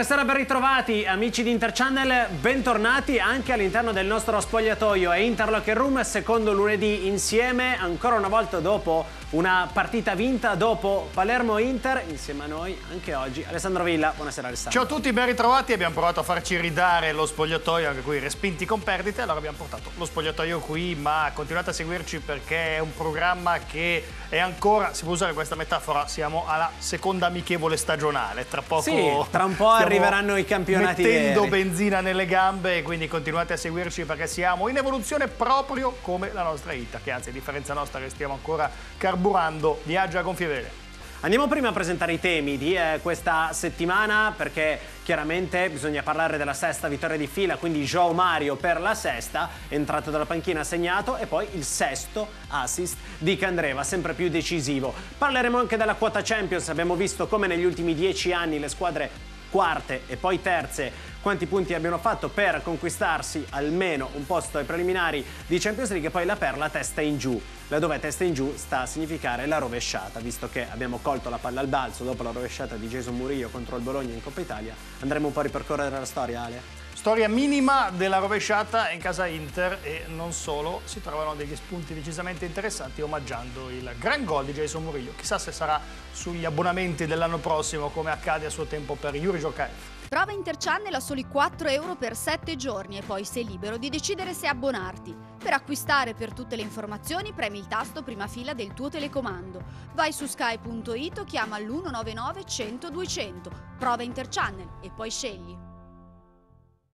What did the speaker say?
Buonasera, ben ritrovati amici di Interchannel, bentornati anche all'interno del nostro spogliatoio. È Interlocker Room, secondo lunedì insieme, ancora una volta dopo una partita vinta, dopo Palermo-Inter, insieme a noi anche oggi Alessandro Villa. Buonasera Alessandro. Ciao a tutti, ben ritrovati. Abbiamo provato a farci ridare lo spogliatoio, anche qui respinti con perdite, allora abbiamo portato lo spogliatoio qui, ma continuate a seguirci perché è un programma che è ancora, si può usare questa metafora, siamo alla seconda amichevole stagionale, tra poco... Sì, tra un po' arriveranno i campionati mettendo veri. benzina nelle gambe, quindi continuate a seguirci perché siamo in evoluzione proprio come la nostra Ita, che anzi a differenza nostra restiamo ancora carburando, viaggia a gonfie vele. Andiamo prima a presentare i temi di questa settimana, perché chiaramente bisogna parlare della sesta vittoria di fila, quindi João Mario per la sesta, entrato dalla panchina, ha segnato, e poi il sesto assist di Candreva, sempre più decisivo. Parleremo anche della quota Champions, abbiamo visto come negli ultimi 10 anni le squadre quarte e poi terze quanti punti abbiano fatto per conquistarsi almeno un posto ai preliminari di Champions League, e poi la perla testa in giù. Laddove testa in giù sta a significare la rovesciata, visto che abbiamo colto la palla al balzo dopo la rovesciata di Jason Murillo contro il Bologna in Coppa Italia. Andremo un po' a ripercorrere la storia, Ale? Storia minima della rovesciata in casa Inter, e non solo, si trovano degli spunti decisamente interessanti omaggiando il gran gol di Jason Murillo. Chissà se sarà sugli abbonamenti dell'anno prossimo, come accade a suo tempo per Yuri Djorkaeff. Prova Interchannel a soli 4 euro per 7 giorni e poi sei libero di decidere se abbonarti. Per acquistare, per tutte le informazioni, premi il tasto prima fila del tuo telecomando. Vai su sky.it o chiama l'199 100 200. Prova Interchannel e poi scegli.